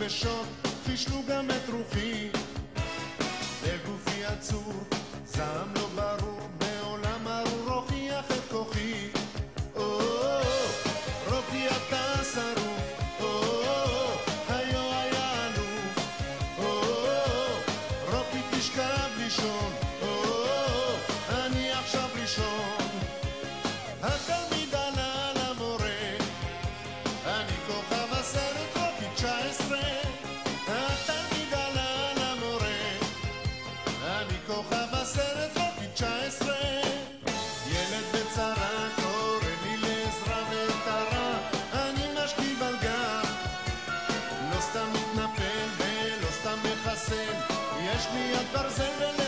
נפשות פישלו גם את רוחי, לגופי עצור זעם לא ברור, בעולם ארור הוכיח את כוחי. רוקי אתה שרוף, היו היה אלוף, רוקי תשכב לישון, אני עכשיו ראשון. התלמיד עלה למורה, אני כוכב הסרט רוקי 19. התלמיד עלה למורה, אני כוכב הסרט רוקי 19. ילד בצרה קורא לי לעזרה וטרה, אני משכיב על גב, לא סתם מתנפל ולא סתם מחסל, יש לי יד ברזל